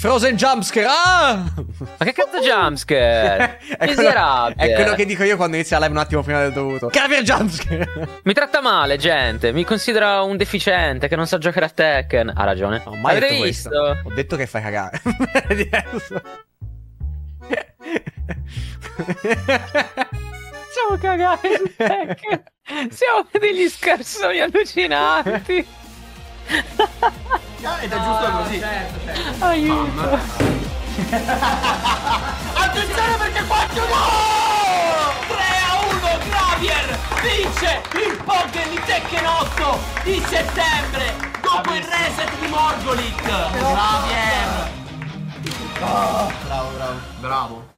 Frozen jumpscare. Ah! Ma che cazzo jumpscare? Miserabile. È quello che dico io quando inizia la live un attimo prima del dovuto. Caviar jumpscare. Mi tratta male, gente. Mi considera un deficiente che non sa giocare a Tekken. Ha ragione. Non ho mai Avete detto visto? questo. Ho detto che fai cagare. È diverso. Siamo cagati su Tekken. Siamo degli scarsoni allucinanti. Ed è giusto così. Certo. Aiuto. Attenzione perché qualcuno 3-1 Gravier vince il Pokémon di Tekken 8 di settembre dopo il reset di Morgolic. Gravier. Bravo. Bravo.